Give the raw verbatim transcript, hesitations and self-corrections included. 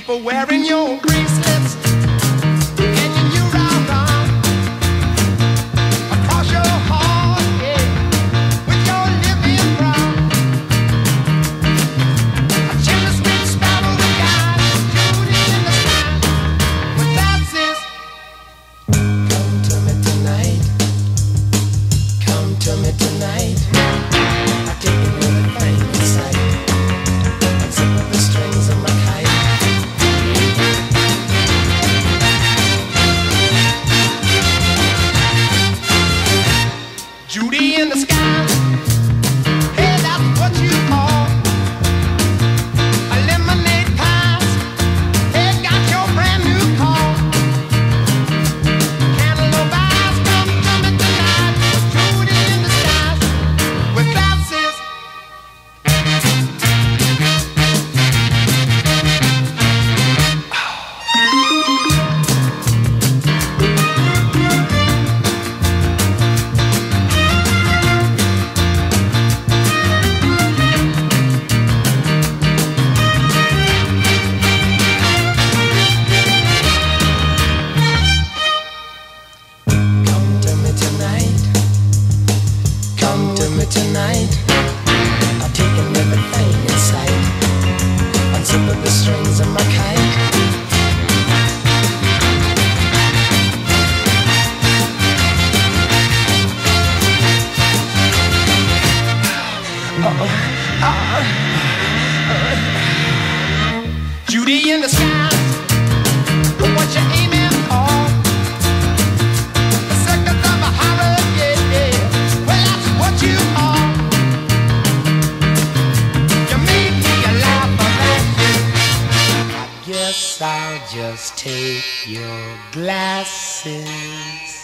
people wearing your bracelets, hanging you round, round across your heart, yeah, with your living brown. A chimney sweet sparrow the guy, Judy in the sky, with that says, come to me tonight, come to me tonight. I take a little thing inside, unzip the strings of my kite. Judy in the sky, hey, that's what you call a lemonade pie. Hey, got your brand new call. Cantaloupe eyes, come to me tonight. Judy in the sky, with glasses. Come to me tonight, come to me tonight. I've taken everything in sight, unzip the strings of my kite. Uh-oh. Uh-oh. Judy in the sky, what you aiming for? The circus of a horror, yeah, yeah. Well, that's what you are. You made me a laugh at you. I guess I'll just take your glasses.